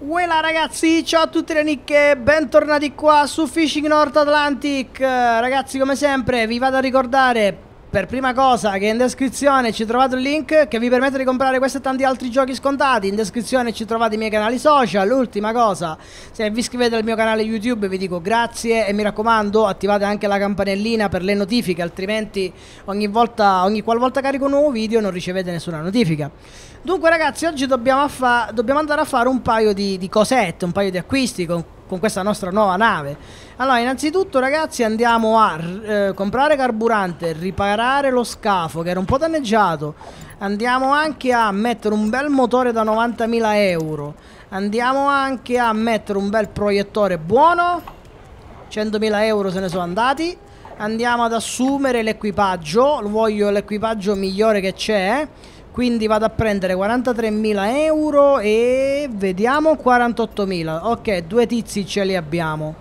Uela ragazzi, ciao a tutte le nicche, bentornati qua su Fishing North Atlantic. Ragazzi, come sempre vi vado a ricordare per prima cosa che in descrizione ci trovate un link che vi permette di comprare questo e tanti altri giochi scontati. In descrizione ci trovate i miei canali social. Ultima cosa, se vi iscrivete al mio canale YouTube vi dico grazie e mi raccomando attivate anche la campanellina per le notifiche, altrimenti ogni qualvolta carico un nuovo video non ricevete nessuna notifica. Dunque ragazzi, oggi dobbiamo andare a fare un paio di cosette, un paio di acquisti con questa nostra nuova nave. Allora, innanzitutto ragazzi andiamo a comprare carburante, riparare lo scafo che era un po' danneggiato. Andiamo anche a mettere un bel motore da 90.000 euro. Andiamo anche a mettere un bel proiettore buono, 100.000 euro se ne sono andati. Andiamo ad assumere l'equipaggio, voglio l'equipaggio migliore che c'è. Quindi vado a prendere 43.000 euro e vediamo 48.000. Ok, due tizi ce li abbiamo.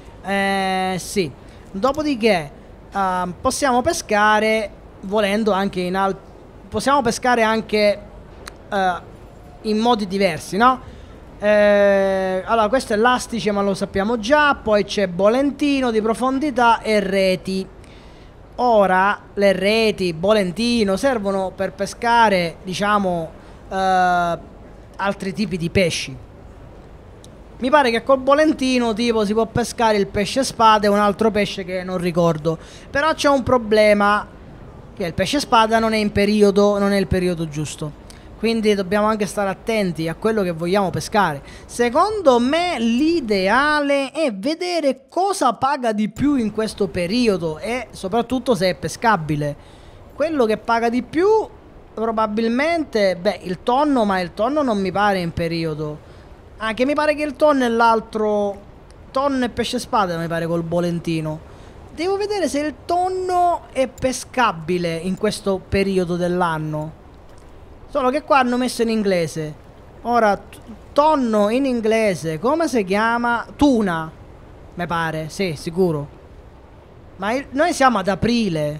Sì. Dopodiché possiamo pescare volendo anche possiamo pescare anche in modi diversi, no? Allora, questo è l'astice, ma lo sappiamo già. Poi c'è bolentino di profondità e reti. Ora le reti, bolentino servono per pescare, diciamo, altri tipi di pesci. Mi pare che col bolentino tipo si può pescare il pesce spada e un altro pesce che non ricordo. Però c'è un problema, che il pesce spada non è in periodo, non è il periodo giusto. Quindi dobbiamo anche stare attenti a quello che vogliamo pescare. Secondo me l'ideale è vedere cosa paga di più in questo periodo e soprattutto se è pescabile. Quello che paga di più probabilmente, beh, il tonno, ma il tonno non mi pare in periodo. Anche mi pare che il tonno e l'altro, tonno e pesce spada mi pare col bolentino. Devo vedere se il tonno è pescabile in questo periodo dell'anno. Solo che qua hanno messo in inglese. Ora, tonno in inglese, come si chiama? Tuna, mi pare, sì, sicuro. Ma noi siamo ad aprile.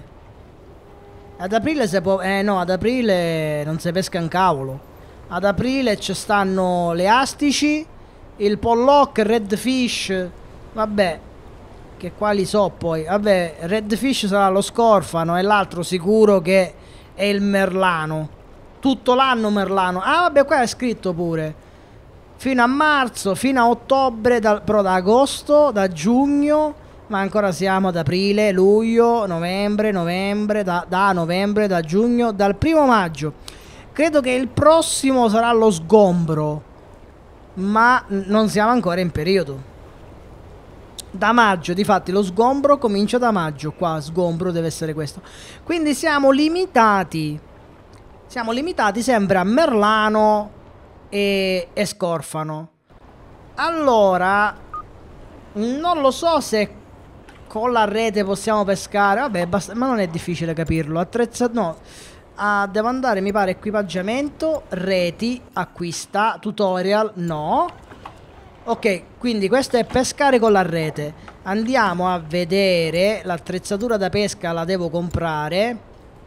Ad aprile si può... no, ad aprile non si pesca un cavolo. Ad aprile ci stanno le astici, il pollock, il redfish. Vabbè, che quali so poi. Vabbè, redfish sarà lo scorfano e l'altro sicuro che è il merlano. Tutto l'anno merlano. Ah vabbè, qua è scritto pure fino a marzo, fino a ottobre, però da agosto, da giugno. Ma ancora siamo ad aprile, luglio, novembre, da novembre, da giugno, dal 1° maggio. Credo che il prossimo sarà lo sgombro, ma non siamo ancora in periodo. Da maggio, difatti lo sgombro comincia da maggio. Qua sgombro deve essere questo. Quindi siamo limitati. Siamo limitati sempre a merlano e scorfano. Allora, non lo so se con la rete possiamo pescare. Vabbè, basta, ma non è difficile capirlo. No, devo andare, mi pare, equipaggiamento, reti, acquista, tutorial, no. Ok, quindi questo è pescare con la rete. Andiamo a vedere. L'attrezzatura da pesca la devo comprare.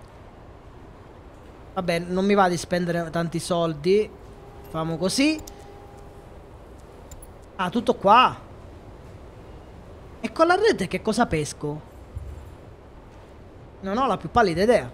Vabbè, non mi va di spendere tanti soldi. Facciamo così. Ah, tutto qua. E con la rete che cosa pesco? Non ho la più pallida idea.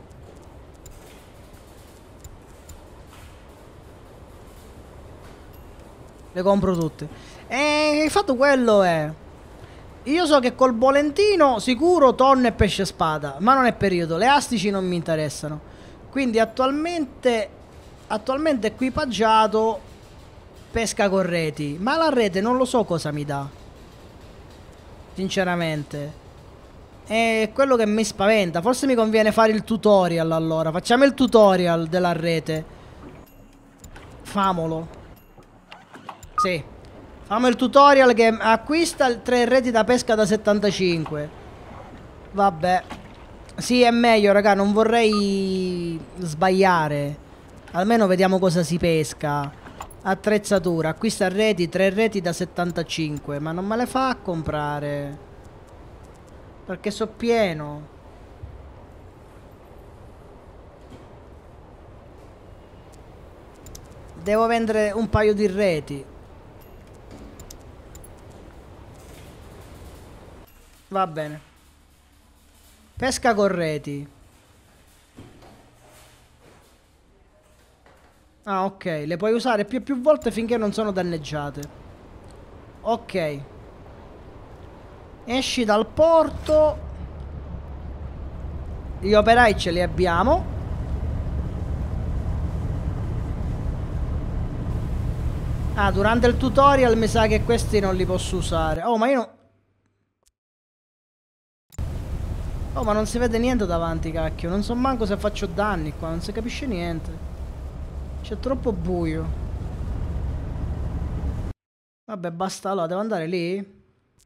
Le compro tutte. E il fatto quello è... Io so che col bolentino sicuro tonno e pesce spada, ma non è periodo. Le astici non mi interessano. Quindi attualmente equipaggiato pesca con reti. Ma la rete non lo so cosa mi dà, sinceramente. È quello che mi spaventa. Forse mi conviene fare il tutorial allora. Facciamo il tutorial della rete. Famolo. Sì. Facciamo il tutorial che acquista 3 reti da pesca da 75. Vabbè. Sì, è meglio, raga, non vorrei sbagliare. Almeno vediamo cosa si pesca. Attrezzatura, acquista reti, 3 reti da 75. Ma non me le fa a comprare, perché so pieno. Devo vendere un paio di reti. Va bene. Pesca con reti. Ah, ok. Le puoi usare più volte finché non sono danneggiate. Ok. Esci dal porto. Gli operai ce li abbiamo. Ah, durante il tutorial mi sa che questi non li posso usare. Oh, ma io no... Oh, ma non si vede niente davanti, cacchio. Non so manco se faccio danni qua. Non si capisce niente. C'è troppo buio. Vabbè, basta. Allora, devo andare lì?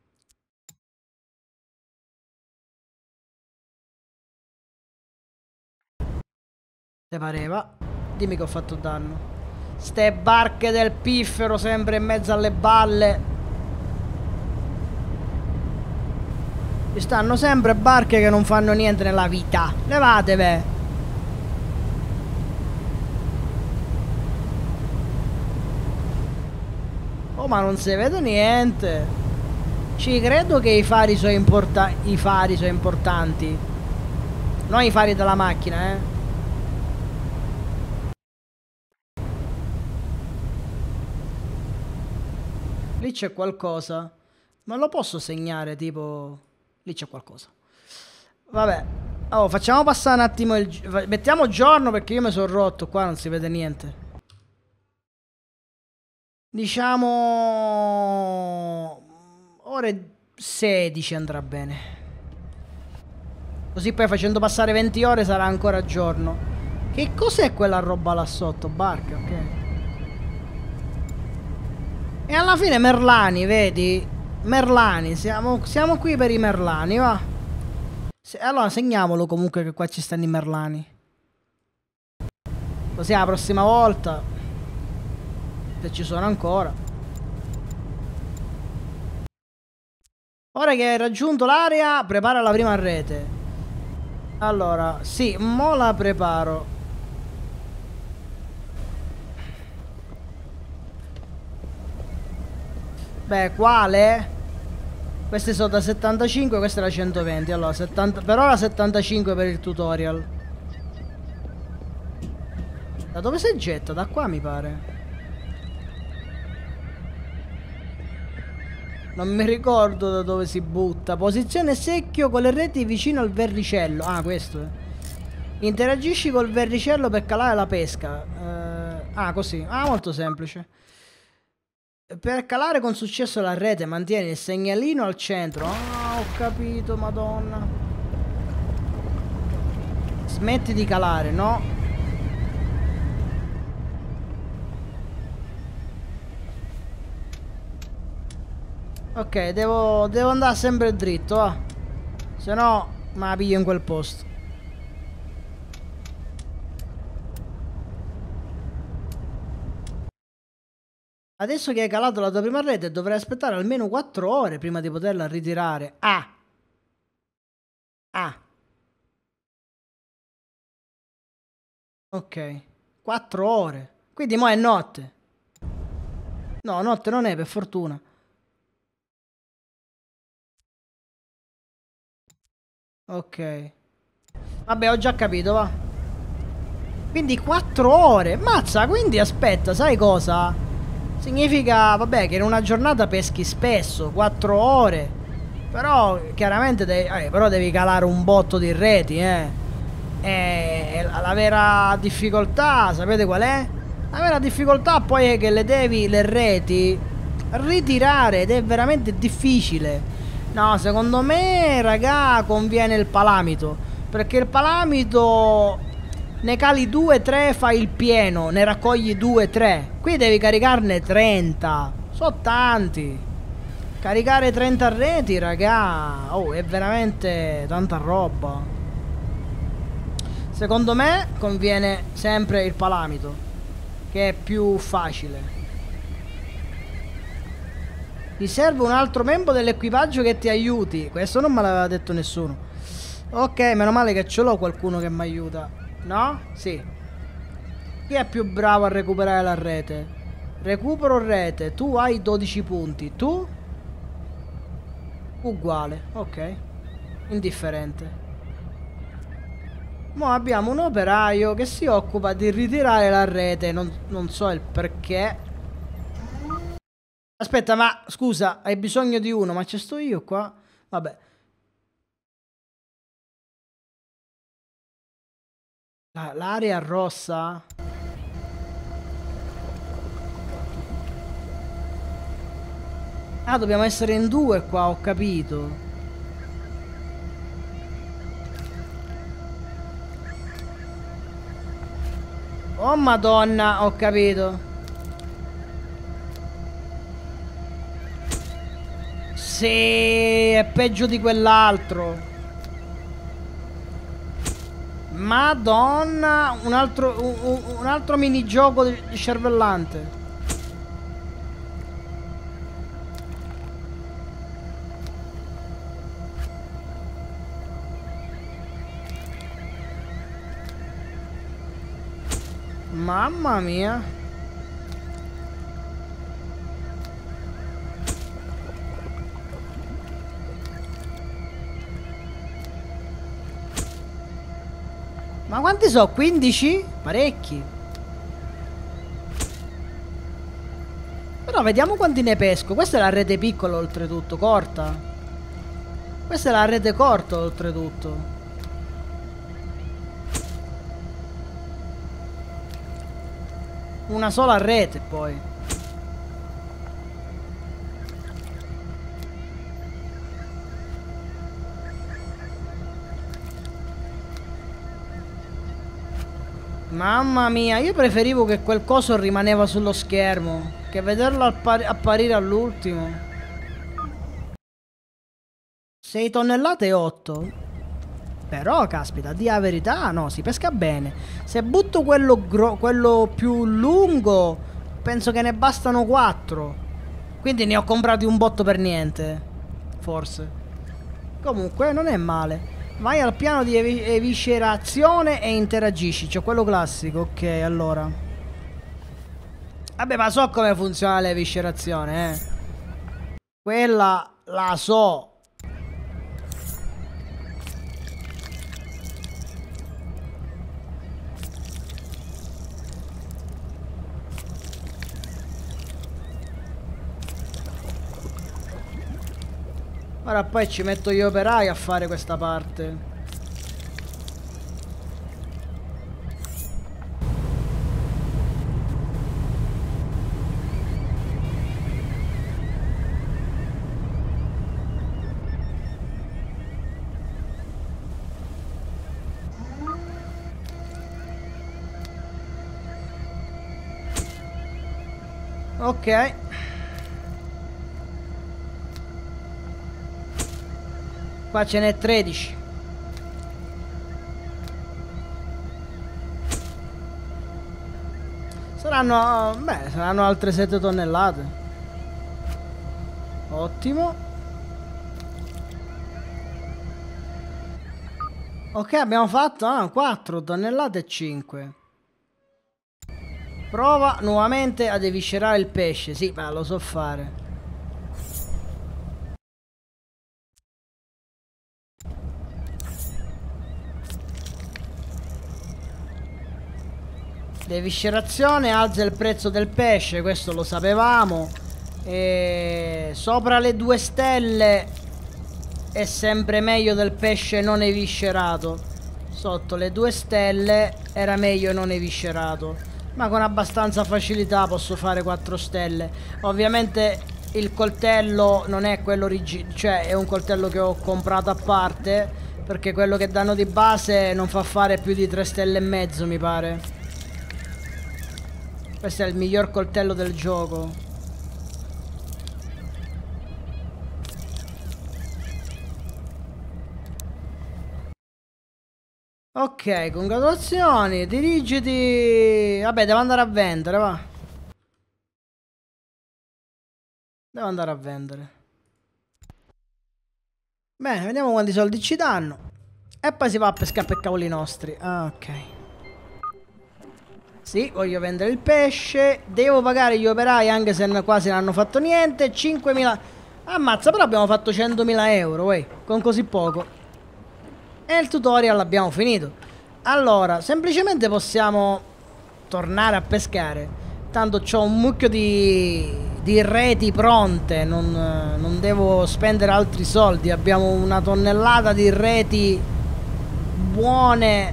Te pareva? Dimmi che ho fatto danno. Ste barche del piffero sempre in mezzo alle balle. Ci stanno sempre barche che non fanno niente nella vita. Levatevi. Oh, ma non si vede niente. Ci credo che i fari sono importanti. Non i fari della macchina, eh. Lì c'è qualcosa. Ma lo posso segnare, tipo... Lì c'è qualcosa. Vabbè. Oh, facciamo passare un attimo il... Mettiamo giorno perché io mi sono rotto. Qua non si vede niente. Diciamo... Ore 16 andrà bene. Così poi facendo passare 20 ore sarà ancora giorno. Che cos'è quella roba là sotto? Barca, ok. E alla fine Merlani, vedi? Merlani, siamo qui per i Merlani, va. Allora segniamolo comunque che qua ci stanno i Merlani. Così la prossima volta, se ci sono ancora. Ora che hai raggiunto l'area, prepara la prima rete. Allora, sì, mo la preparo. Beh, quale? Queste sono da 75, questa è da 120. Allora, 70, per ora 75 per il tutorial. Da dove si getta? Da qua mi pare. Non mi ricordo da dove si butta. Posizione secchio con le reti vicino al verricello. Ah, questo è. Interagisci col verricello per calare la pesca. Ah, così. Ah, molto semplice. Per calare con successo la rete mantieni il segnalino al centro. Ah, ho capito, madonna. Smetti di calare, no? Ok, devo andare sempre dritto, va. Se no, me la piglio in quel posto. Adesso che hai calato la tua prima rete dovrai aspettare almeno 4 ore prima di poterla ritirare. Ah! Ah! Ok. 4 ore. Quindi mo' è notte. No, notte non è, per fortuna. Ok. Vabbè, ho già capito, va. Quindi 4 ore. Mazza, quindi aspetta, sai cosa? Significa, vabbè, che in una giornata peschi spesso, 4 ore. Però, chiaramente, però devi calare un botto di reti, E la vera difficoltà, sapete qual è? La vera difficoltà poi è che le reti, ritirare ed è veramente difficile. No, secondo me, raga, conviene il palamito. Perché il palamito ne cali 2-3, fai il pieno, ne raccogli 2-3. Qui devi caricarne 30. Sono tanti. Caricare 30 reti, raga, oh, è veramente tanta roba. Secondo me conviene sempre il palamito, che è più facile. Ti serve un altro membro dell'equipaggio che ti aiuti. Questo non me l'aveva detto nessuno. Ok, meno male che ce l'ho qualcuno che mi aiuta. No? Sì. Chi è più bravo a recuperare la rete? Recupero rete. Tu hai 12 punti. Tu? Uguale, ok. Indifferente. Mo' abbiamo un operaio che si occupa di ritirare la rete. Non so il perché. Aspetta, ma scusa, hai bisogno di uno, ma ci sto io qua? Vabbè. L'area rossa? Ah, dobbiamo essere in due qua, ho capito. Oh madonna, ho capito. Sì, è peggio di quell'altro. Madonna, un altro minigioco di cervellante. Mamma mia. Ma quanti so? 15? Parecchi. Però vediamo quanti ne pesco. Questa è la rete piccola oltretutto, corta. Questa è la rete corta oltretutto. Una sola rete poi. Mamma mia, io preferivo che quel coso rimaneva sullo schermo che vederlo apparire all'ultimo. 6 tonnellate e 8. Però, caspita, di la verità, no, si pesca bene. Se butto quello più lungo, penso che ne bastano 4. Quindi ne ho comprati un botto per niente. Forse. Comunque, non è male. Vai al piano di eviscerazione e interagisci. C'è quello classico, ok, allora. Vabbè, ma so come funziona l'eviscerazione, eh. Quella la so. Ora poi ci metto gli operai a fare questa parte. Ok. Qua ce n'è 13. Saranno, beh, saranno altre 7 tonnellate. Ottimo. Ok, abbiamo fatto 4 tonnellate e 5. Prova nuovamente ad eviscerare il pesce. Sì, ma lo so fare. L'eviscerazione alza il prezzo del pesce, questo lo sapevamo. E sopra le 2 stelle è sempre meglio del pesce non eviscerato. Sotto le 2 stelle era meglio non eviscerato. Ma con abbastanza facilità posso fare 4 stelle. Ovviamente il coltello non è quello originale, cioè è un coltello che ho comprato a parte, perché quello che danno di base non fa fare più di 3 stelle e mezzo, mi pare. Questo è il miglior coltello del gioco. Ok, congratulazioni. Dirigiti. Vabbè, devo andare a vendere, va. Devo andare a vendere. Bene, vediamo quanti soldi ci danno. E poi si va a pescare per cavoli nostri. Ah, ok. Sì, voglio vendere il pesce. Devo pagare gli operai anche se quasi non hanno fatto niente. 5.000. Ammazza, però abbiamo fatto 100.000 euro, uè, con così poco. E il tutorial l'abbiamo finito. Allora, semplicemente possiamo tornare a pescare. Tanto c'ho un mucchio di reti pronte, non devo spendere altri soldi. Abbiamo una tonnellata di reti buone.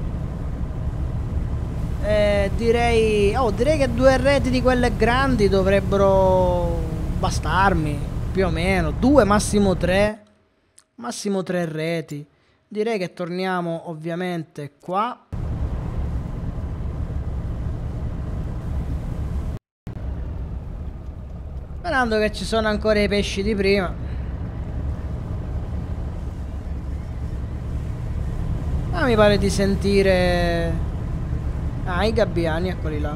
Direi che 2 reti di quelle grandi dovrebbero bastarmi, più o meno. 2, massimo 3. Massimo 3 reti. Direi che torniamo ovviamente qua. Sperando che ci sono ancora i pesci di prima. Ma mi pare di sentire... Ah, i gabbiani, eccoli là.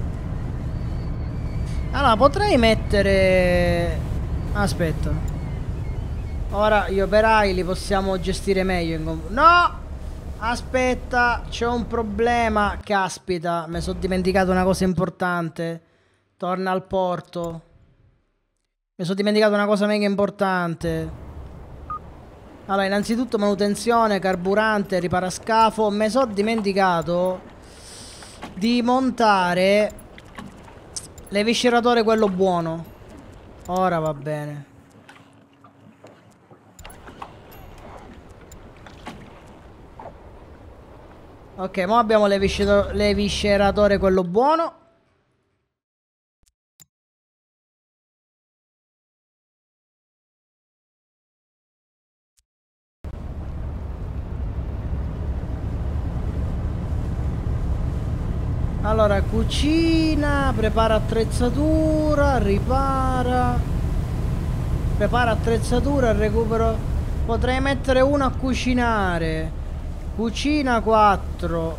Allora, potrei mettere... Aspetta. Ora gli operai li possiamo gestire meglio. No! Aspetta, c'è un problema. Caspita, mi sono dimenticato una cosa importante. Torna al porto. Mi sono dimenticato una cosa mega importante. Allora, innanzitutto manutenzione, carburante, riparascafo. Mi sono dimenticato di montare l'evisceratore, quello buono. Ora va bene. Ok, mo abbiamo l'evisceratore, quello buono. Allora, cucina, prepara attrezzatura, ripara. Prepara attrezzatura, recupero. Potrei mettere uno a cucinare. Cucina 4.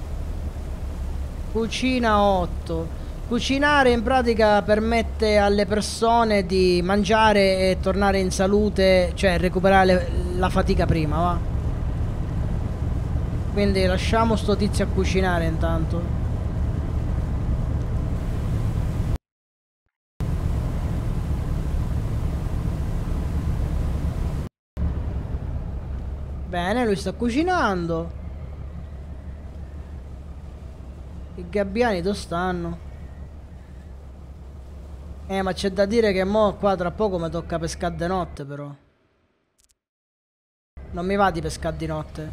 Cucina 8. Cucinare in pratica permette alle persone di mangiare e tornare in salute, cioè recuperare la fatica prima, va? Quindi lasciamo sto tizio a cucinare intanto. Bene, lui sta cucinando. I gabbiani dove stanno? Ma c'è da dire che mo qua tra poco mi tocca pescare di notte, però. Non mi va di pescare di notte.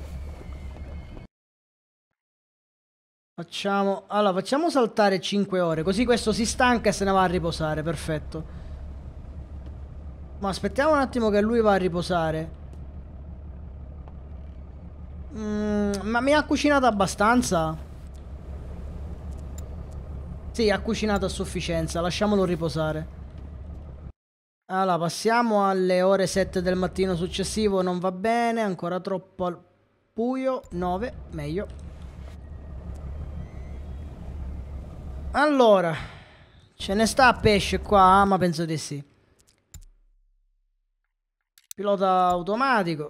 Allora, facciamo saltare 5 ore, così questo si stanca e se ne va a riposare, perfetto. Ma aspettiamo un attimo che lui va a riposare. Ma mi ha cucinato abbastanza? Sì, ha cucinato a sufficienza, lasciamolo riposare. Allora, passiamo alle ore 7 del mattino successivo, non va bene, ancora troppo al buio. 9, meglio. Allora, ce ne sta pesce qua, ma penso di sì. Pilota automatico.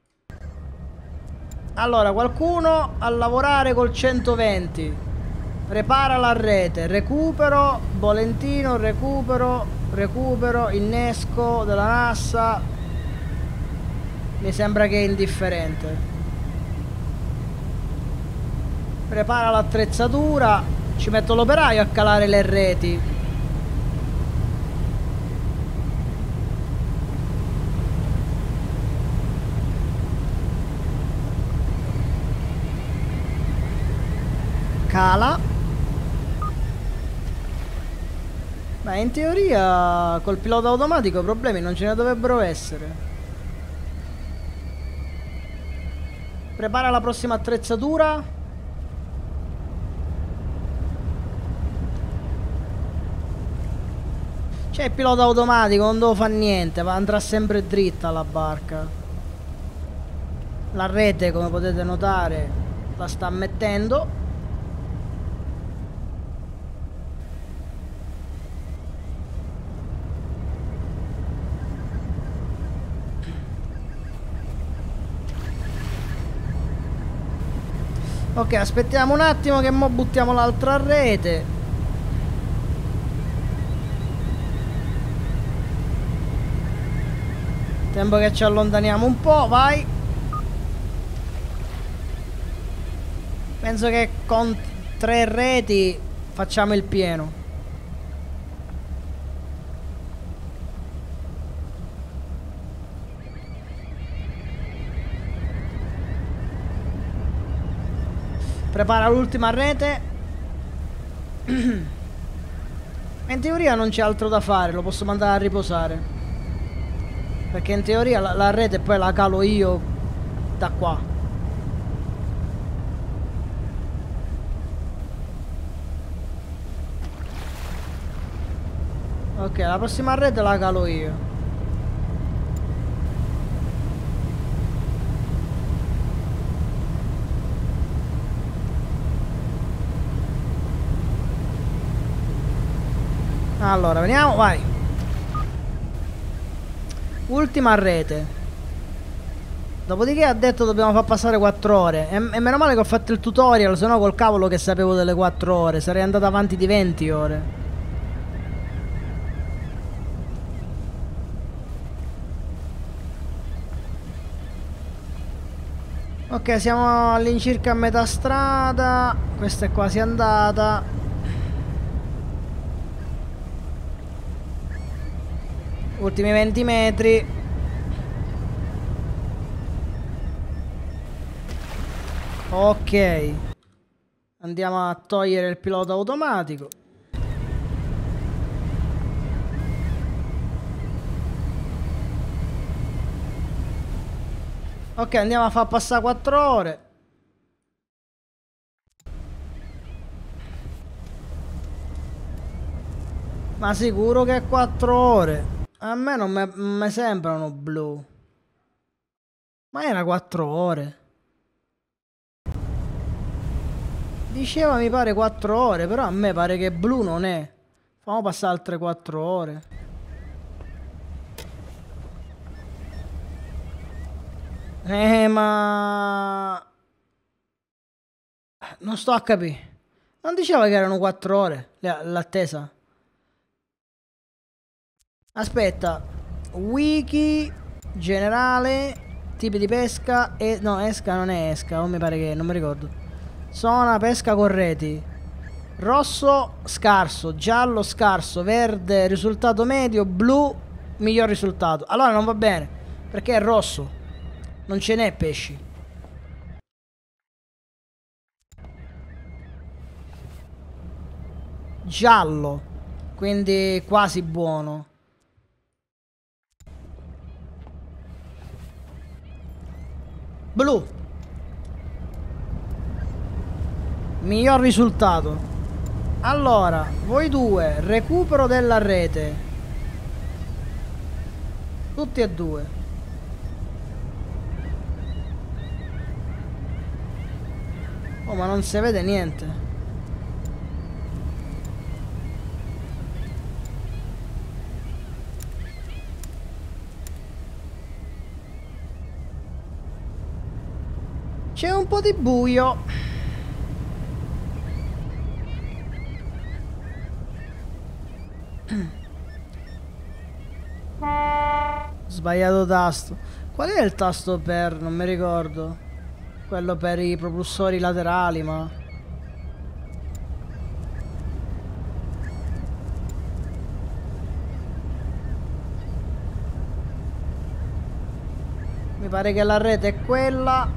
Allora, qualcuno a lavorare col 120. Prepara la rete. Recupero, bolentino, recupero, innesco della nassa. Mi sembra che è indifferente. Prepara l'attrezzatura. Ci metto l'operaio a calare le reti. Cala. Beh, in teoria col pilota automatico problemi non ce ne dovrebbero essere. Prepara la prossima attrezzatura. C'è il pilota automatico, non devo fare niente, andrà sempre dritta la barca. La rete, come potete notare, la sta mettendo. Ok, aspettiamo un attimo che mo buttiamo l'altra rete. Tempo che ci allontaniamo un po', vai. Penso che con 3 reti facciamo il pieno. Prepara l'ultima rete. In teoria non c'è altro da fare, lo posso mandare a riposare. Perché in teoria la rete poi la calo io da qua. Ok, la prossima rete la calo io. Allora, veniamo, vai. Ultima rete. Dopodiché ha detto dobbiamo far passare 4 ore. E meno male che ho fatto il tutorial, se no col cavolo che sapevo delle 4 ore. Sarei andato avanti di 20 ore. Ok, siamo all'incirca a metà strada. Questa è quasi andata. Ultimi 20 metri. Ok. Andiamo a togliere il pilota automatico. Ok, andiamo a far passare 4 ore. Ma sicuro che è 4 ore? A me non mi sembrano blu. Ma era 4 ore. Diceva mi pare 4 ore, però a me pare che blu non è. Facciamo passare altre 4 ore. Ma... non sto a capire. Non diceva che erano 4 ore l'attesa? Aspetta. Wiki, generale, tipi di pesca e... no, esca non è esca, non mi pare che... non mi ricordo. Zona pesca con reti. Rosso, scarso. Giallo, scarso. Verde, risultato medio. Blu, miglior risultato. Allora non va bene, perché è rosso. Non ce n'è pesci. Giallo, quindi quasi buono. Blu, miglior risultato. Allora, voi due, recupero della rete. Tutti e due. Oh, ma non si vede niente. C'è un po' di buio. Sbagliato tasto. Qual è il tasto per... non mi ricordo. Quello per i propulsori laterali, ma... mi pare che la rete è quella.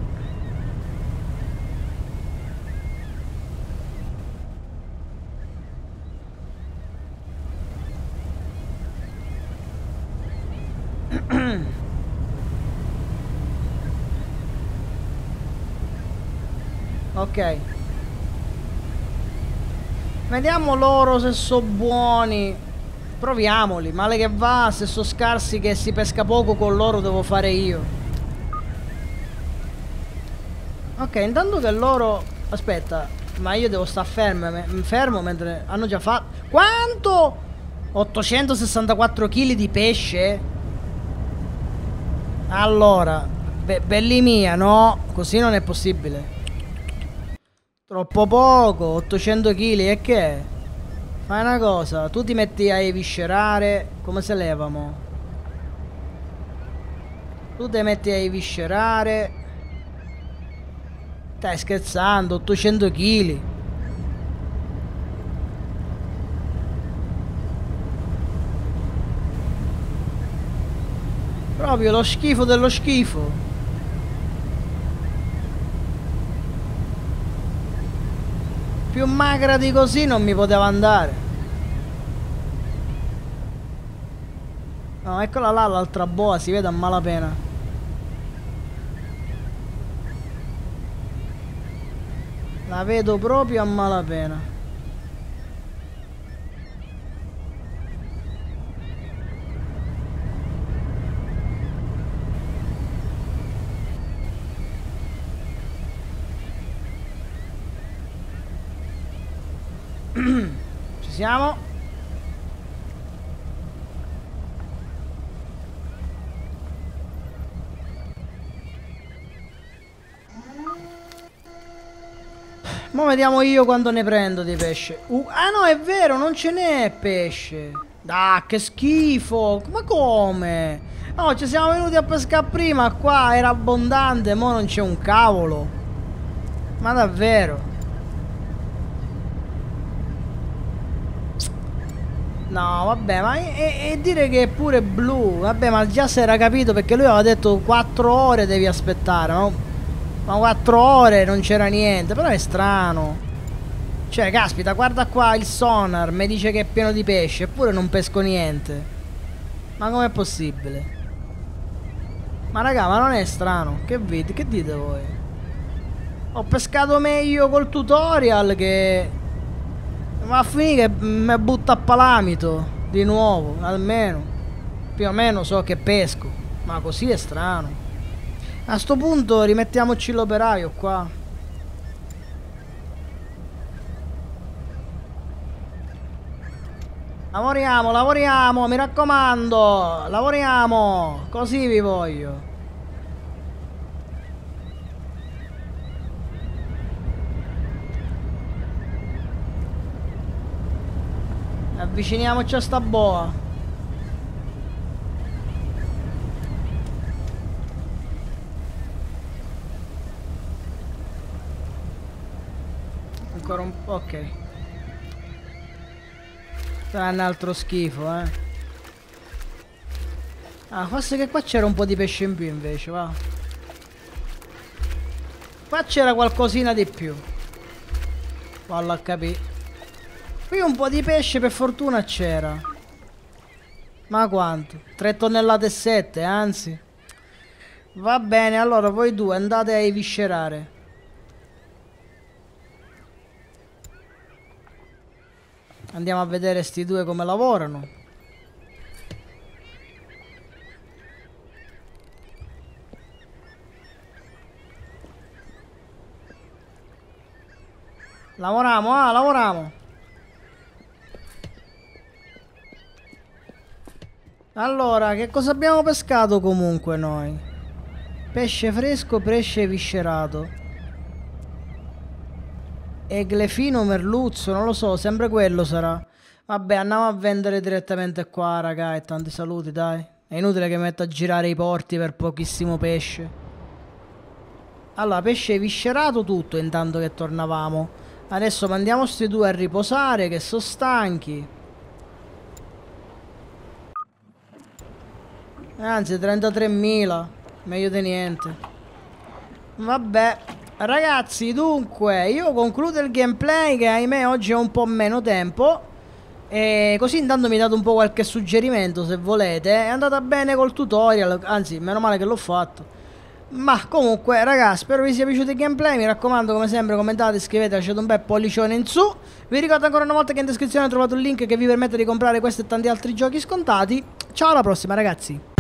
Ok. Vediamo loro se sono buoni. Proviamoli. Male che va, se sono scarsi che si pesca poco con loro devo fare io. Ok, intanto che loro... aspetta, ma io devo stare fermo mentre hanno già fatto... quanto? 864 kg di pesce? Allora, belli mia, no? Così non è possibile. Troppo poco, 800 kg, e che è? Fai una cosa, tu ti metti a eviscerare, come se levamo? Tu ti metti a viscerare. Stai scherzando, 800 kg. Proprio lo schifo dello schifo. Più magra di così non mi poteva andare. No, eccola là l'altra boa, si vede a malapena. La vedo proprio a malapena. Ci siamo? Mo' vediamo io quando ne prendo di pesce. Ah no, è vero, non ce n'è pesce. Ah, che schifo. Ma come? No, ci siamo venuti a pescare prima. Qua era abbondante, mo' non c'è un cavolo. Ma davvero? No, vabbè, ma e dire che è pure blu. Vabbè, ma già si era capito perché lui aveva detto 4 ore devi aspettare, no? Ma 4 ore non c'era niente, però è strano. Cioè, caspita, guarda qua il sonar, mi dice che è pieno di pesce, eppure non pesco niente. Ma com'è possibile? Ma raga, ma non è strano? Che vedi? Che dite voi? Ho pescato meglio col tutorial che... Ma a finire che mi butta a palamito di nuovo, almeno. Più o meno so che pesco, ma così è strano. A sto punto rimettiamoci l'operaio qua. Lavoriamo, lavoriamo, mi raccomando. Lavoriamo, così vi voglio. Avviciniamoci a sta boa. Ancora un po', ok. Sarà un altro schifo, eh. Ah, forse che qua c'era un po' di pesce in più invece, va. Qua c'era qualcosina di più. Vallo a capire. Qui un po' di pesce per fortuna c'era. Ma quanto? 3 tonnellate e 7, anzi. Va bene, allora voi due andate a eviscerare. Andiamo a vedere sti due come lavorano. Lavoriamo, lavoriamo. Allora, che cosa abbiamo pescato comunque noi? Pesce fresco, pesce viscerato. Eglefino, merluzzo, non lo so, sempre quello sarà. Vabbè, andiamo a vendere direttamente qua, raga, e tanti saluti, dai. È inutile che metto a girare i porti per pochissimo pesce. Allora, pesce viscerato tutto intanto che tornavamo. Adesso mandiamo sti due a riposare, che sono stanchi. Anzi, 33.000. Meglio di niente. Vabbè. Ragazzi, dunque, io concludo il gameplay che ahimè oggi ho un po' meno tempo. E così intanto mi date un po' qualche suggerimento se volete. È andata bene col tutorial, anzi, meno male che l'ho fatto. Ma comunque, ragazzi, spero vi sia piaciuto il gameplay. Mi raccomando, come sempre, commentate, iscrivetevi, lasciate un bel pollicione in su. Vi ricordo ancora una volta che in descrizione trovate un link che vi permette di comprare questo e tanti altri giochi scontati. Ciao, alla prossima, ragazzi.